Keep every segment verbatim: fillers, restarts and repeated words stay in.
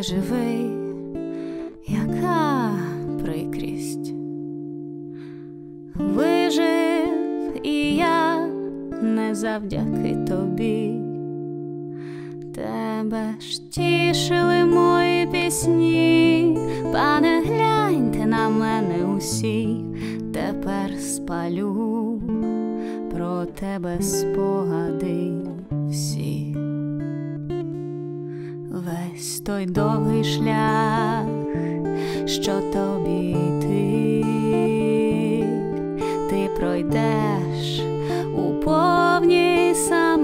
ти живий, яка прикрість. Вижив і я не завдяки тобі. Тебе ж тішили мої пісні. Пане, гляньте на мене усі. Тепер спалю про тебе спогади всі. Весь той довгий шлях, що тобі йти, ти пройдеш у повній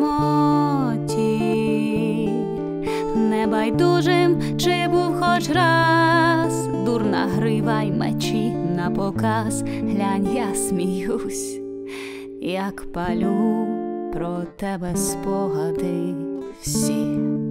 самоті. Небайдужим чи був хоч раз, дурна грива й мечі на показ. Глянь, я сміюсь, як палю про тебе спогади всі.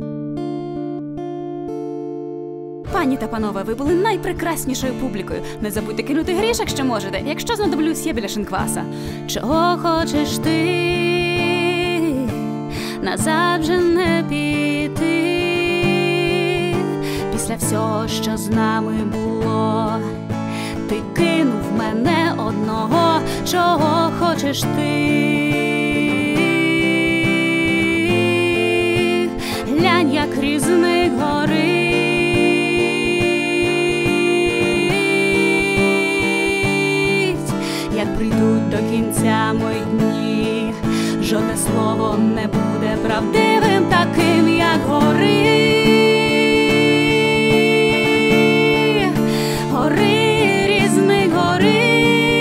Пані та панове, ви були найпрекраснішою публікою. Не забудьте кинути гріш, якщо можете. Якщо знадоблюсь, я біля шинкваса. Чого хочеш ти? Назад вже не піти. Після всього, що з нами було, ти кинув мене одного. Чого хочеш ти? Глянь, як різник горить. Як прийдуть до кінця мої дні, жодне слово не буде правдивим таким, як гори. Гори, різник гори.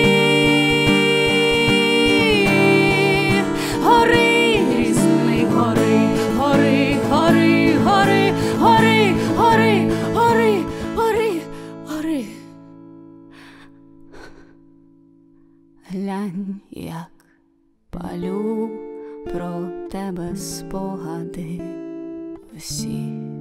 Гори, різник гори. Гори, гори, гори, гори, гори, гори, гори, гори. Глянь, як палю про тебе спогади всі.